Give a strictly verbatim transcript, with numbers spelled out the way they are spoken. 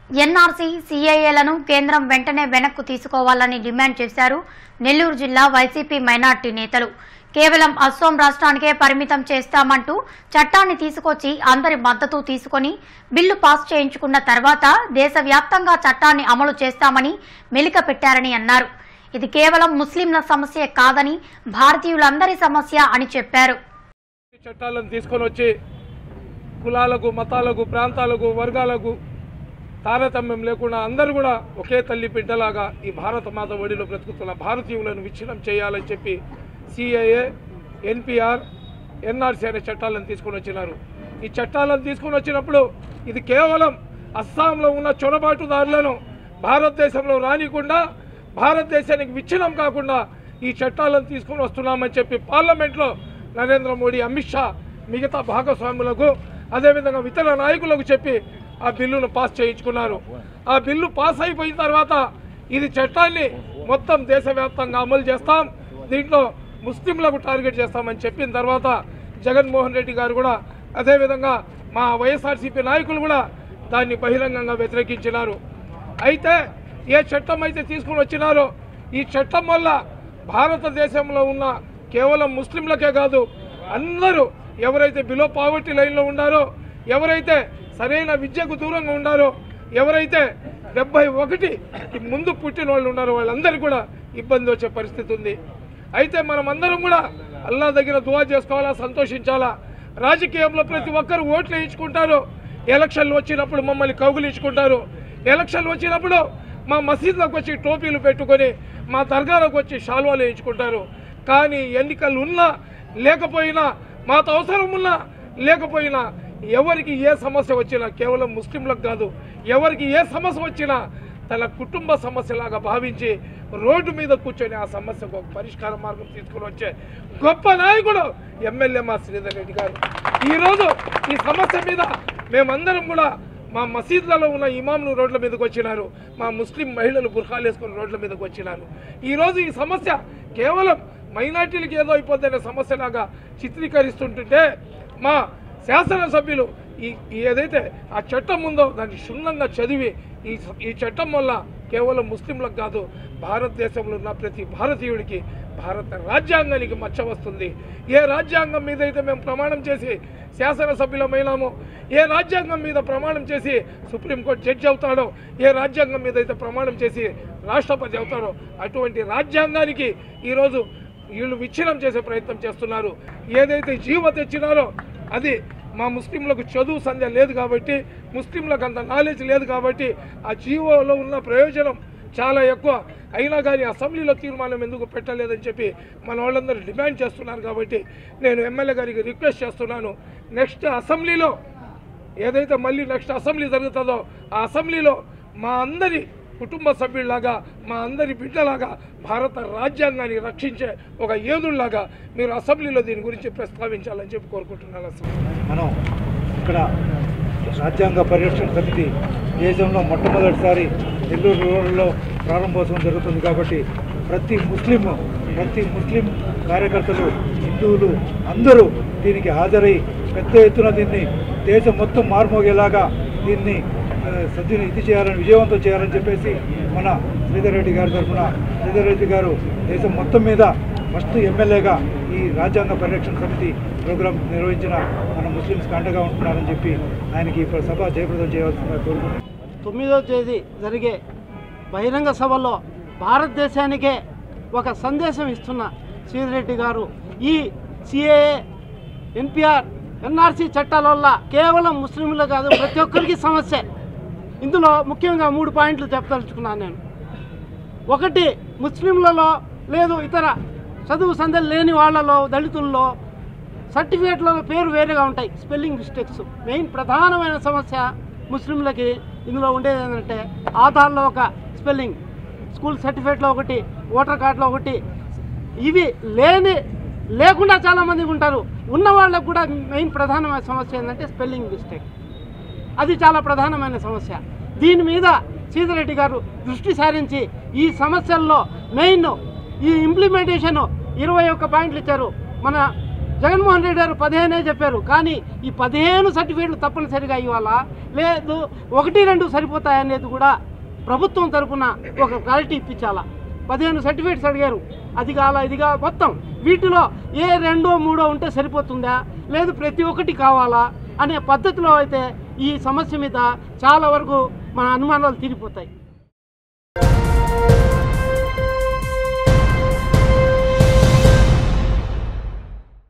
NRC సీఏఏలను కేంద్రం వెంటనే వెనక్కు తీసుకోవాలని డిమాండ్ చేశారు నెల్లూరు జిల్లా వైసీపీ మైనార్టీ నేతలు. కేవలం అస్సోం రాష్ట్రానికే పరిమితం చేస్తామంటూ చట్టాన్ని తీసుకొచ్చి అందరి మద్దతు తీసుకొని బిల్లు పాస్ చేయించుకున్న తర్వాత దేశవ్యాప్తంగా చట్టాన్ని అమలు చేస్తామని మెలిక పెట్టారని అన్నారు. ఇది కేవలం ముస్లింల సమస్య కాదని భారతీయులందరి సమస్య అని చెప్పారు. చట్టాలను తీసుకొని వచ్చి కులాలకు, మతాలకు, ప్రాంతాలకు, వర్గాలకు తారతమ్యం లేకుండా అందరూ కూడా ఒకే తల్లి బిడ్డలాగా ఈ భారత మాత ఒడిలో బ్రతుకుతున్న భారతీయులను విచ్ఛిన్నం చేయాలని చెప్పి సిఏఏ, ఎన్పిఆర్, ఎన్ఆర్సీ అనే చట్టాలను తీసుకొని వచ్చినారు. ఈ చట్టాలను తీసుకొని వచ్చినప్పుడు ఇది కేవలం అస్సాంలో ఉన్న చొరబాటుదారులను భారతదేశంలో రానికుండా, భారతదేశానికి విచ్ఛిన్నం కాకుండా ఈ చట్టాలను తీసుకొని వస్తున్నామని చెప్పి పార్లమెంట్లో నరేంద్ర మోడీ, అమిత్ షా, మిగతా భాగస్వాములకు, అదేవిధంగా ఇతర నాయకులకు చెప్పి ఆ బిల్లును పాస్ చేయించుకున్నారు. ఆ బిల్లు పాస్ అయిపోయిన తర్వాత ఇది చట్టాన్ని మొత్తం దేశవ్యాప్తంగా అమలు చేస్తాం, దీంట్లో ముస్లింలకు టార్గెట్ చేస్తామని చెప్పిన తర్వాత జగన్మోహన్ రెడ్డి గారు కూడా, అదేవిధంగా మా వైఎస్ఆర్సీపీ నాయకులు కూడా దాన్ని బహిరంగంగా వ్యతిరేకించినారు. అయితే ఏ చట్టం అయితే తీసుకుని వచ్చినారో ఈ చట్టం వల్ల భారతదేశంలో ఉన్న కేవలం ముస్లింలకే కాదు, అందరూ ఎవరైతే బిలో పావర్టీ లైన్లో ఉన్నారో, ఎవరైతే సరైన విద్యకు దూరంగా ఉన్నారో, ఎవరైతే డెబ్బై ఒకటి ముందు పుట్టిన వాళ్ళు ఉన్నారో వాళ్ళందరికీ కూడా ఇబ్బంది వచ్చే పరిస్థితి ఉంది. అయితే మనం అందరం కూడా అల్లా దగ్గర దువా చేసుకోవాలా, సంతోషించాలా. రాజకీయంలో ప్రతి ఒక్కరు ఓట్లు వేయించుకుంటారు, ఎలక్షన్లు వచ్చినప్పుడు మమ్మల్ని కౌగులించుకుంటారు, ఎలక్షన్లు వచ్చినప్పుడు మా మసీదులకు వచ్చి టోపీలు పెట్టుకొని మా దర్గాలకు వచ్చి షాల్వాలు వేయించుకుంటారు. కానీ ఎన్నికలు ఉన్నా లేకపోయినా, మాతో అవసరం ఉన్నా లేకపోయినా, ఎవరికి ఏ సమస్య వచ్చినా, కేవలం ముస్లింలకు కాదు, ఎవరికి ఏ సమస్య వచ్చినా తన కుటుంబ సమస్యలాగా భావించి రోడ్డు మీద కూర్చొని ఆ సమస్యకు ఒక పరిష్కార మార్గం తీసుకుని వచ్చే గొప్ప నాయకుడు ఎమ్మెల్యే మా శ్రీధర్ రెడ్డి గారు. ఈరోజు ఈ సమస్య మీద మేమందరం కూడా మా మసీదులలో ఉన్న ఇమాంలు రోడ్ల మీదకి వచ్చినారు, మా ముస్లిం మహిళలు బుర్ఖాలు వేసుకుని రోడ్ల మీదకి వచ్చినారు. ఈరోజు ఈ సమస్య కేవలం మైనార్టీలకు ఏదో అయిపోద్దనే సమస్యలాగా చిత్రీకరిస్తుంటుంటే మా శాసనసభ్యులు ఈ ఏదైతే ఆ చట్టం ఉందో దాన్ని క్షుణ్ణంగా చదివి ఈ ఈ చట్టం వల్ల కేవలం ముస్లింలకు కాదు, భారతదేశంలో ఉన్న ప్రతి భారతీయుడికి, భారత రాజ్యాంగానికి మచ్చ వస్తుంది. ఏ రాజ్యాంగం మీద అయితే మేము ప్రమాణం చేసి శాసనసభ్యులమైనామో, ఏ రాజ్యాంగం మీద ప్రమాణం చేసి సుప్రీంకోర్టు జడ్జి అవుతాడో, ఏ రాజ్యాంగం మీద అయితే ప్రమాణం చేసి రాష్ట్రపతి అవుతాడో, అటువంటి రాజ్యాంగానికి ఈరోజు వీళ్ళు విచ్ఛిన్నం చేసే ప్రయత్నం చేస్తున్నారు. ఏదైతే జీవో తెచ్చినారో అది మా ముస్లింలకు చదువు సంధ్య లేదు కాబట్టి, ముస్లింలకు అంత నాలెడ్జ్ లేదు కాబట్టి ఆ జీవోలో ఉన్న ప్రయోజనం చాలా ఎక్కువ. అయినా కానీ అసెంబ్లీలో తీర్మానం ఎందుకు పెట్టలేదని చెప్పి మన వాళ్ళందరూ డిమాండ్ చేస్తున్నారు. కాబట్టి నేను ఎమ్మెల్యే గారికి రిక్వెస్ట్ చేస్తున్నాను, నెక్స్ట్ అసెంబ్లీలో ఏదైతే మళ్ళీ నెక్స్ట్ అసెంబ్లీ జరుగుతుందో ఆ అసెంబ్లీలో మా అందరి కుటుంబ సభ్యుల్లాగా, మా అందరి బిడ్డలాగా భారత రాజ్యాంగాన్ని రక్షించే ఒక ఏదుల్లాగా మీరు అసెంబ్లీలో దీని గురించి ప్రస్తావించాలని చెప్పి కోరుకుంటున్నాను. మనం ఇక్కడ రాజ్యాంగ పరిరక్షణ సమితి దేశంలో మొట్టమొదటిసారి నెల్లూరు రూరల్లో ప్రారంభోత్సవం జరుగుతుంది. కాబట్టి ప్రతి ముస్లిం ప్రతి ముస్లిం కార్యకర్తలు, హిందువులు అందరూ దీనికి హాజరై పెద్ద ఎత్తున దీన్ని దేశం మొత్తం మార్మోగేలాగా దీన్ని సద్విని ఇది చేయాలని, విజయవంతం చేయాలని చెప్పేసి మన శ్రీధర్ రెడ్డి గారి తరఫున శ్రీధర్ రెడ్డి గారు దేశం మొత్తం మీద ఫస్ట్ ఎమ్మెల్యేగా ఈ రాజ్యాంగ పరిరక్షణ సమితి ప్రోగ్రాం నిర్వహించిన మన ముస్లింస్కి అండగా ఉంటున్నారని చెప్పి ఆయనకి ఇప్పుడు సభ జయప్రదం చేయవలసిందిగా కోరుకుంటున్నాను. తొమ్మిదో తేదీ జరిగే బహిరంగ సభలో భారతదేశానికే ఒక సందేశం ఇస్తున్న శ్రీధర్ రెడ్డి గారు ఈ సిఏఏ, ఎన్పిఆర్, ఎన్ఆర్సీ చట్టాల వల్ల కేవలం ముస్లింలు కాదు ప్రతి ఒక్కరికి సమస్య. ఇందులో ముఖ్యంగా మూడు పాయింట్లు చెప్పదలుచుకున్నాను నేను. ఒకటి, ముస్లింలలో లేదు ఇతర చదువు సంధ్యలు లేని వాళ్ళలో, దళితుల్లో సర్టిఫికేట్లలో పేరు వేరుగా ఉంటాయి, స్పెల్లింగ్ మిస్టేక్స్. మెయిన్ ప్రధానమైన సమస్య ముస్లింలకి ఇందులో ఉండేది ఏంటంటే ఆధార్లో ఒక స్పెల్లింగ్, స్కూల్ సర్టిఫికేట్లో ఒకటి, ఓటర్ కార్డులో ఒకటి, ఇవి లేని లేకుండా చాలామందికి ఉంటారు. ఉన్న వాళ్ళకు కూడా మెయిన్ ప్రధానమైన సమస్య ఏంటంటే స్పెల్లింగ్ మిస్టేక్. అది చాలా ప్రధానమైన సమస్య. దీని మీద శ్రీధర్ రెడ్డి గారు దృష్టి సారించి ఈ సమస్యల్లో మెయిన్ ఈ ఇంప్లిమెంటేషన్ ఇరవై ఒక్క పాయింట్లు ఇచ్చారు. మన జగన్మోహన్ రెడ్డి గారు పదిహేనే చెప్పారు, కానీ ఈ పదిహేను సర్టిఫికేట్లు తప్పనిసరిగా ఇవ్వాలా, లేదు ఒకటి రెండు సరిపోతాయనేది కూడా ప్రభుత్వం తరఫున ఒక క్లారిటీ ఇప్పించాలా. పదిహేను సర్టిఫికేట్స్ అడిగారు, అది కావాలా ఇది కావాలా, మొత్తం వీటిలో ఏ రెండో మూడో ఉంటే సరిపోతుందా, లేదు ప్రతి ఒక్కటి కావాలా అనే పద్ధతిలో అయితే ఈ సమస్య మీద చాలా వరకు మన అనుమానాలు తీరిపోతాయి.